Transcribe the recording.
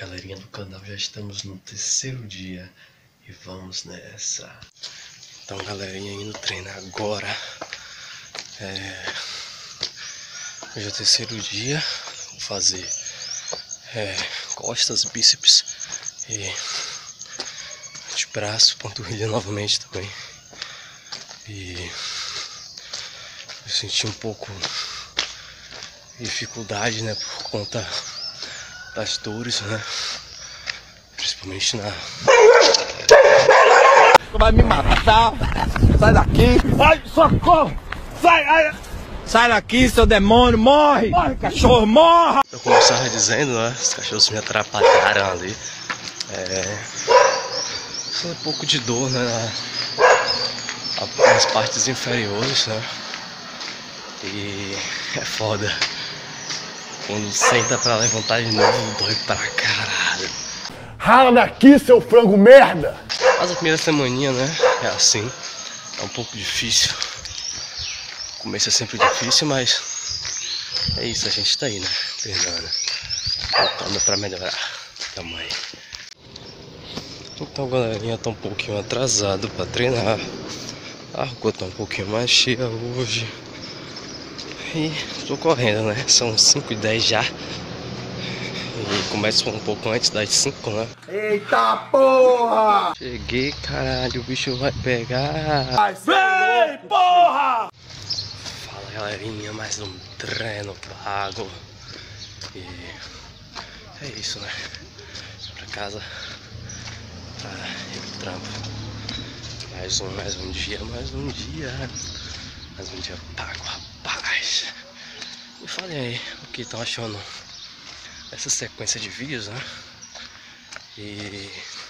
Galerinha do canal, já estamos no terceiro dia e vamos nessa. Então, galerinha, indo treinar agora. Hoje é o terceiro dia. Vou fazer costas, bíceps e antebraço, panturrilha novamente também. E eu senti um pouco de dificuldade, né, por conta das dores, né, principalmente na... Vai me matar, sai daqui, ai, socorro, sai daqui, seu demônio, morre, cachorro, morra! Eu começava dizendo, né, os cachorros me atrapalharam ali, um pouco de dor, né, nas partes inferiores, né, e é foda. Quando senta pra levantar de novo, dói pra caralho. Rala daqui, seu frango merda! Mas a primeira semaninha, né, é assim, é um pouco difícil. O começo é sempre difícil, mas é isso, a gente tá aí, né, treinando, voltando pra melhorar o tamanho. Então, galerinha, tá um pouquinho atrasado pra treinar. A rua tá um pouquinho mais cheia hoje. E tô correndo, né? São 5h10 já. E começo um pouco antes das 5, né? Eita porra! Cheguei, caralho, o bicho vai pegar. Vem, porra! Fala, galerinha, mais um treino pago. E é isso, né? Pra casa, pra ir pro trampo. Mais um dia pago, rapaz. Me falem aí o que estão achando dessa sequência de vídeos, né? E